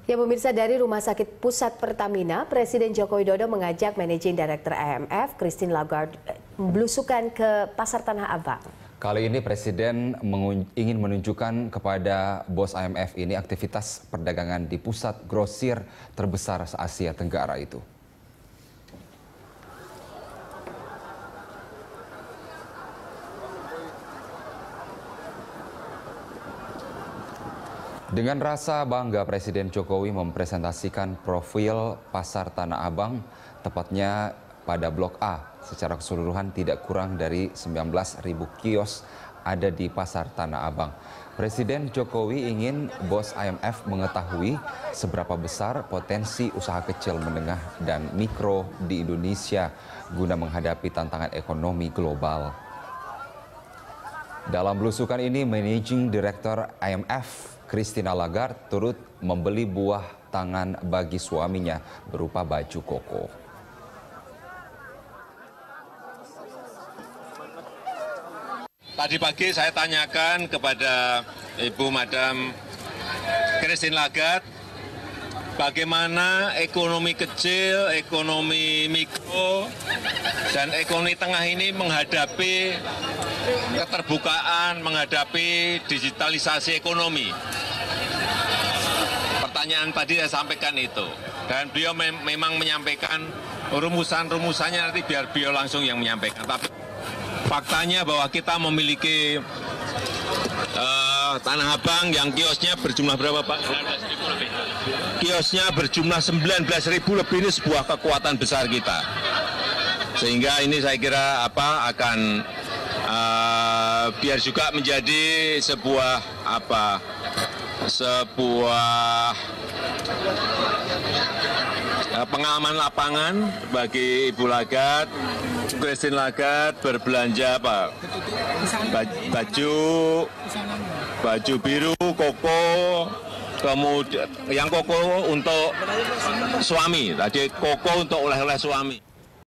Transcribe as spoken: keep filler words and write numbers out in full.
Ya pemirsa, dari Rumah Sakit Pusat Pertamina, Presiden Joko Widodo mengajak Managing Director I M F, Christine Lagarde, belusukan ke Pasar Tanah Abang. Kali ini Presiden ingin menunjukkan kepada bos I M F ini aktivitas perdagangan di pusat grosir terbesar se-Asia Tenggara itu. Dengan rasa bangga, Presiden Jokowi mempresentasikan profil Pasar Tanah Abang, tepatnya pada Blok A. Secara keseluruhan tidak kurang dari sembilan belas ribu kios ada di Pasar Tanah Abang. Presiden Jokowi ingin bos I M F mengetahui seberapa besar potensi usaha kecil, menengah, dan mikro di Indonesia guna menghadapi tantangan ekonomi global. Dalam belusukan ini, Managing Director I M F, Christine Lagarde, turut membeli buah tangan bagi suaminya berupa baju koko. Tadi pagi saya tanyakan kepada Ibu Madam Christine Lagarde, bagaimana ekonomi kecil, ekonomi mikro, dan ekonomi tengah ini menghadapi keterbukaan, menghadapi digitalisasi ekonomi. Pertanyaan tadi saya sampaikan itu, dan beliau mem memang menyampaikan rumusan-rumusannya, nanti biar beliau langsung yang menyampaikan. Tapi faktanya bahwa kita memiliki uh, Tanah Abang yang kiosnya berjumlah berapa, Pak? Kiosnya berjumlah sembilan belas ribu lebih, ini sebuah kekuatan besar kita. Sehingga ini saya kira apa akan uh, biar juga menjadi sebuah apa sebuah uh, pengalaman lapangan bagi Ibu Lagarde. Christine Lagarde berbelanja apa? Baju baju biru, koko, kemudian yang koko untuk suami, tadi koko untuk oleh-oleh suami.